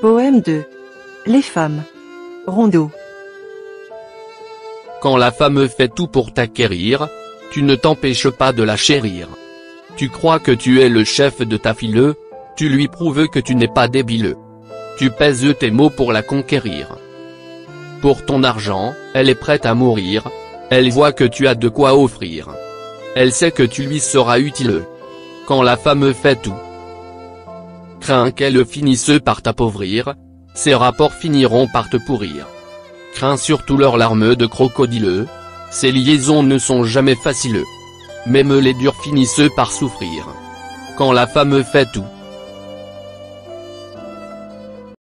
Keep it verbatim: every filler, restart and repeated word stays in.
Poème deux. Les femmes. Rondeau. Quand la femme fait tout pour t'acquérir, tu ne t'empêches pas de la chérir. Tu crois que tu es le chef de ta fille, tu lui prouves que tu n'es pas débile. Tu pèses tes mots pour la conquérir. Pour ton argent, elle est prête à mourir, elle voit que tu as de quoi offrir. Elle sait que tu lui seras utile. Quand la femme fait tout, crains qu'elle finisse par t'appauvrir, ses rapports finiront par te pourrir. Crains surtout leurs larmes de crocodile, ces liaisons ne sont jamais faciles. Même les durs finissent par souffrir. Quand la femme fait tout,